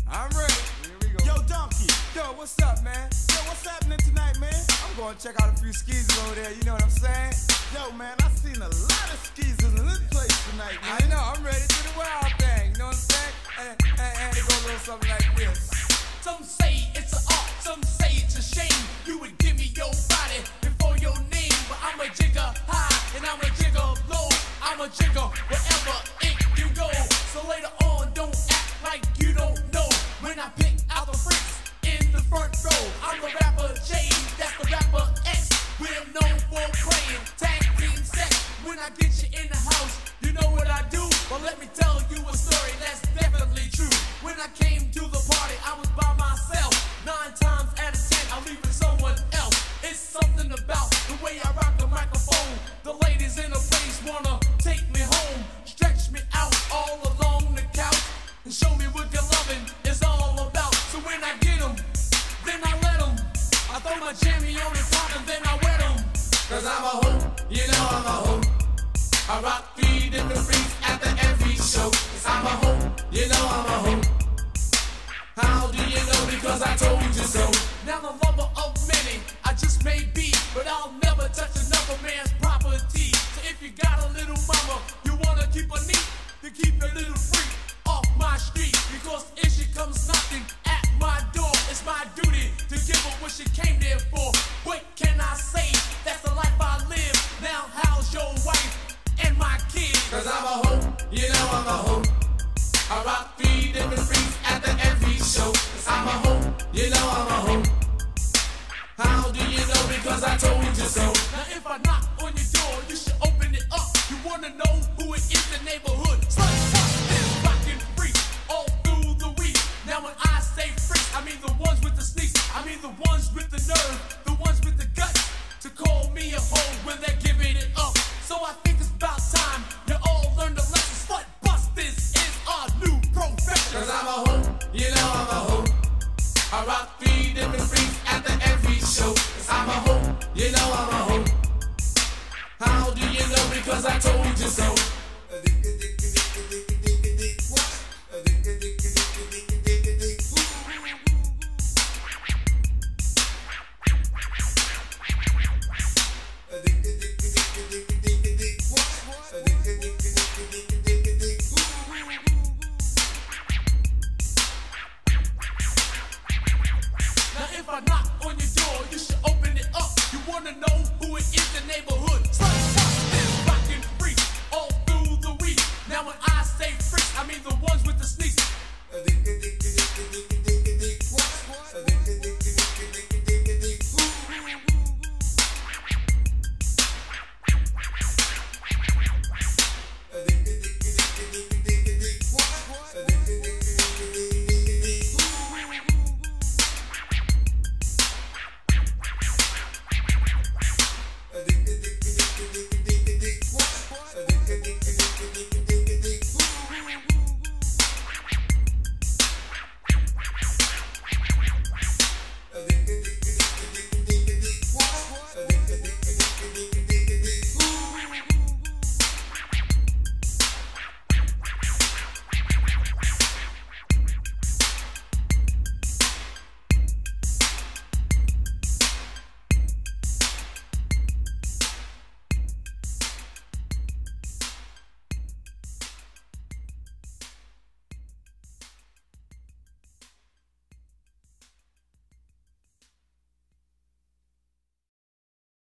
I'm ready. Here we go. Yo, Donkey. Yo, what's up, man? Yo, what's happening tonight, man? I'm gonna check out a few skeezers over there, you know what I'm saying? Yo, man, I seen a lot of skeezers in this place tonight, man. I know, I'm ready to the wild thing, you know what I'm saying? And it goes a little something like this. Some say it's an art, some say it's a shame. You would give me your body before your name, but I'm a jigger high and I'm a jigger low. I'm a jigger wherever it can go. So later on, don't act like you don't know. When I pick out the freaks in the front row, I'm the rapper J, that's the rapper X. We're known for playing tag team sex. When I get you in the house, you know what I do. Well, let me tell you a story that's definitely true. When I came to the party, I was by myself. 9 times out of 10, I'm leaving someone else. It's something about the way I rock the microphone. The ladies in the place wanna take me home, stretch me out all along the couch, and show me what your loving is all about. So when I get them, then I let them. I throw my jammy on the top and then I wet them. Cause I'm a hoe, you know I'm a hoe. I rock 3 different freaks after every show. Cause I'm a hoe, you know I'm a hoe. How do you know? Because I told you so. Now the lover of many, I just may be, but I'll never touch another man's property. So if you got a little mama, you wanna keep her neat, then keep a little freak off my street. Because if she comes knocking at my door, it's my duty to give her what she came there for. What can I say? That's the life I live. Now how's your wife and my kids? Cause I'm a hoe, you know I'm a hoe. I rock 3 different freaks after every show. Cause I'm a hoe, you know I'm a hoe. How do you know? Because I told you so. Now if I knock on your door, you should open it up. You wanna know who it is, the neighborhood